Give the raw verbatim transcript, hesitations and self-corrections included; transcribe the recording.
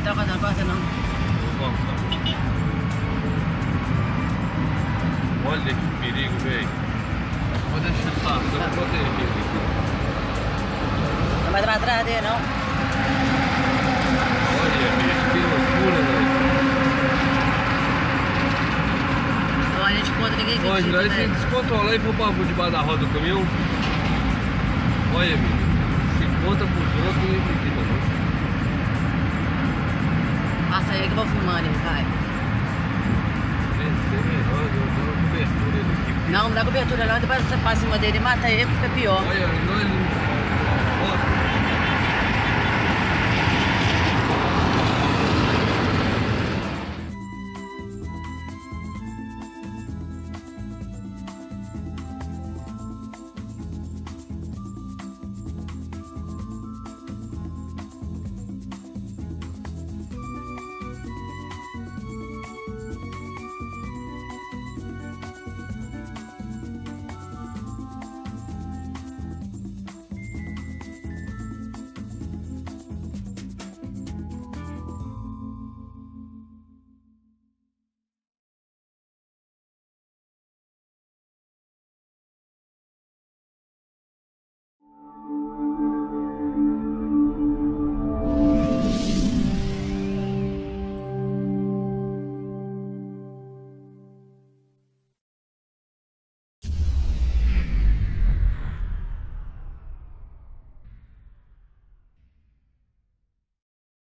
troca não, corta não. Vamos, tá. Olha que perigo, velho. Pode deixar passar, não proteger aqui. Não vai atrás dele, não. Olha, bicho, que loucura, velho. Então a gente conta, ninguém Olha, acredita, nós né? se descontrolar e for pra debaixo da roda do caminhão. Olha, amigo, se conta pros outros, ninguém acredita, não. Passa aí que eu vou filmando ele, vai. Esse é melhor, eu dou uma cobertura aqui. Não, não dá cobertura não, depois você passa em cima dele e mata ele, fica pior. Olha, olha.